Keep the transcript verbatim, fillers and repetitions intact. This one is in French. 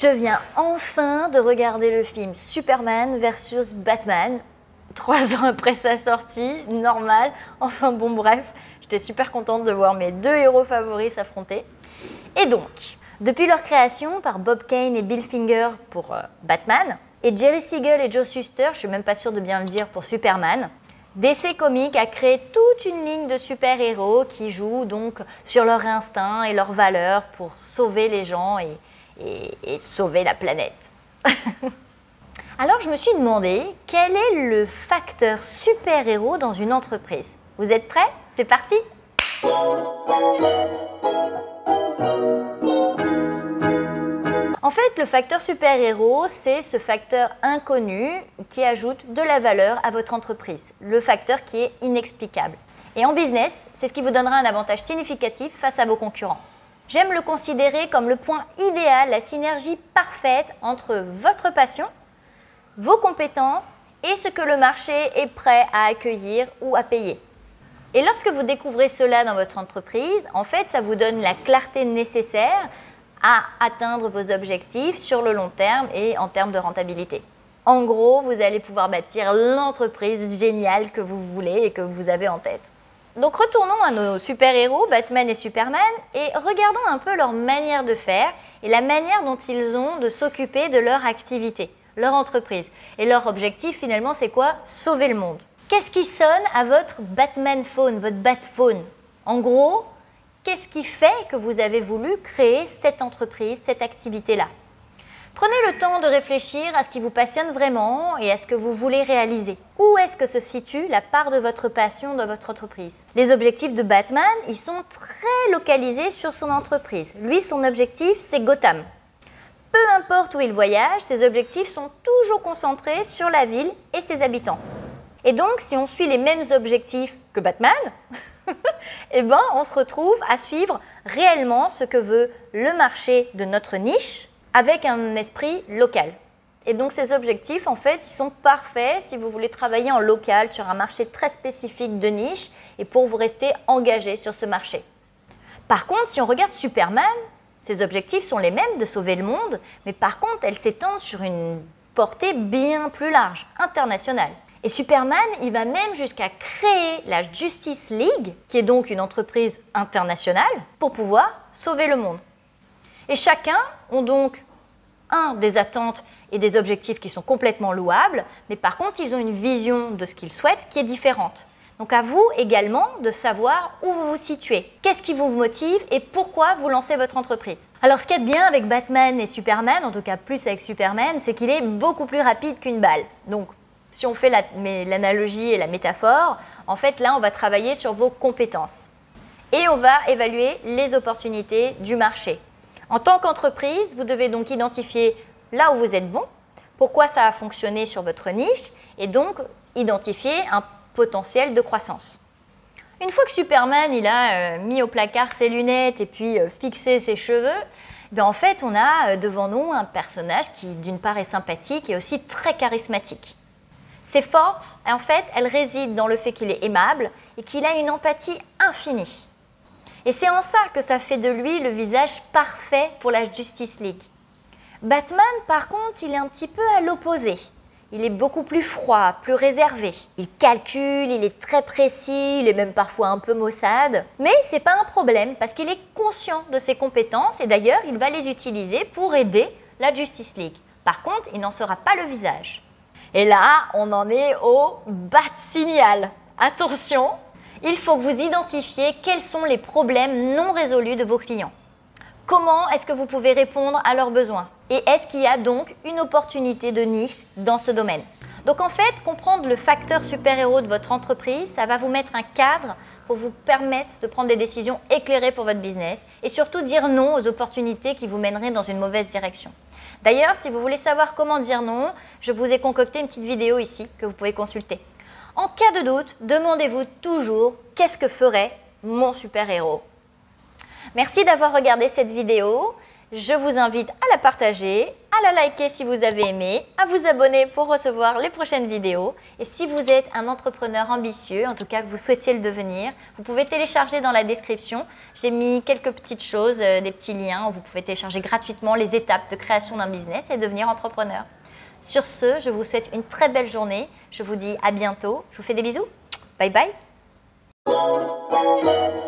Je viens enfin de regarder le film Superman versus Batman, trois ans après sa sortie, normal, enfin bon bref, j'étais super contente de voir mes deux héros favoris s'affronter. Et donc, depuis leur création par Bob Kane et Bill Finger pour euh, Batman, et Jerry Siegel et Joe Shuster, je suis même pas sûre de bien le dire, pour Superman, D C Comics a créé toute une ligne de super-héros qui jouent donc sur leur instinct et leurs valeurs pour sauver les gens et Et, et sauver la planète. Alors je me suis demandé quel est le facteur super-héros dans une entreprise. Vous êtes prêts? C'est parti! En fait, le facteur super-héros, c'est ce facteur inconnu qui ajoute de la valeur à votre entreprise. Le facteur qui est inexplicable. Et en business, c'est ce qui vous donnera un avantage significatif face à vos concurrents. J'aime le considérer comme le point idéal, la synergie parfaite entre votre passion, vos compétences et ce que le marché est prêt à accueillir ou à payer. Et lorsque vous découvrez cela dans votre entreprise, en fait, ça vous donne la clarté nécessaire à atteindre vos objectifs sur le long terme et en termes de rentabilité. En gros, vous allez pouvoir bâtir l'entreprise géniale que vous voulez et que vous avez en tête. Donc retournons à nos super-héros, Batman et Superman, et regardons un peu leur manière de faire et la manière dont ils ont de s'occuper de leur activité, leur entreprise. Et leur objectif finalement c'est quoi? Sauver le monde. Qu'est-ce qui sonne à votre Batman phone, votre Batphone? En gros, qu'est-ce qui fait que vous avez voulu créer cette entreprise, cette activité-là? Prenez le temps de réfléchir à ce qui vous passionne vraiment et à ce que vous voulez réaliser. Où est-ce que se situe la part de votre passion dans votre entreprise? Les objectifs de Batman, ils sont très localisés sur son entreprise. Lui, son objectif, c'est Gotham. Peu importe où il voyage, ses objectifs sont toujours concentrés sur la ville et ses habitants. Et donc, si on suit les mêmes objectifs que Batman, eh ben, on se retrouve à suivre réellement ce que veut le marché de notre niche, avec un esprit local. Et donc ces objectifs, en fait, ils sont parfaits si vous voulez travailler en local sur un marché très spécifique de niche et pour vous rester engagé sur ce marché. Par contre, si on regarde Superman, ses objectifs sont les mêmes de sauver le monde, mais par contre, elles s'étendent sur une portée bien plus large, internationale. Et Superman, il va même jusqu'à créer la Justice League, qui est donc une entreprise internationale, pour pouvoir sauver le monde. Et chacun ont donc un des attentes et des objectifs qui sont complètement louables, mais par contre, ils ont une vision de ce qu'ils souhaitent qui est différente. Donc à vous également de savoir où vous vous situez, qu'est-ce qui vous motive et pourquoi vous lancez votre entreprise. Alors ce qui est bien avec Batman et Superman, en tout cas plus avec Superman, c'est qu'il est beaucoup plus rapide qu'une balle. Donc si on fait l'analogie et la métaphore, en fait là on va travailler sur vos compétences et on va évaluer les opportunités du marché. En tant qu'entreprise, vous devez donc identifier là où vous êtes bon, pourquoi ça a fonctionné sur votre niche et donc identifier un potentiel de croissance. Une fois que Superman il a euh, mis au placard ses lunettes et puis euh, fixé ses cheveux, bien en fait on a euh, devant nous un personnage qui d'une part est sympathique et aussi très charismatique. Ses forces, en fait, elles résident dans le fait qu'il est aimable et qu'il a une empathie infinie. Et c'est en ça que ça fait de lui le visage parfait pour la Justice League. Batman, par contre, il est un petit peu à l'opposé. Il est beaucoup plus froid, plus réservé. Il calcule, il est très précis, il est même parfois un peu maussade. Mais ce n'est pas un problème parce qu'il est conscient de ses compétences et d'ailleurs, il va les utiliser pour aider la Justice League. Par contre, il n'en sera pas le visage. Et là, on en est au Bat-signal. Attention! Il faut que vous identifiez quels sont les problèmes non résolus de vos clients. Comment est-ce que vous pouvez répondre à leurs besoins? Et est-ce qu'il y a donc une opportunité de niche dans ce domaine? Donc en fait, comprendre le facteur super-héros de votre entreprise, ça va vous mettre un cadre pour vous permettre de prendre des décisions éclairées pour votre business et surtout dire non aux opportunités qui vous mèneraient dans une mauvaise direction. D'ailleurs, si vous voulez savoir comment dire non, je vous ai concocté une petite vidéo ici que vous pouvez consulter. En cas de doute, demandez-vous toujours « Qu'est-ce que ferait mon super-héros » Merci d'avoir regardé cette vidéo. Je vous invite à la partager, à à la liker si vous avez aimé, à vous abonner pour recevoir les prochaines vidéos. Et si vous êtes un entrepreneur ambitieux, en tout cas que vous souhaitiez le devenir, vous pouvez télécharger dans la description. J'ai mis quelques petites choses, euh, des petits liens où vous pouvez télécharger gratuitement les étapes de création d'un business et devenir entrepreneur. Sur ce, je vous souhaite une très belle journée. Je vous dis à bientôt. Je vous fais des bisous. Bye bye.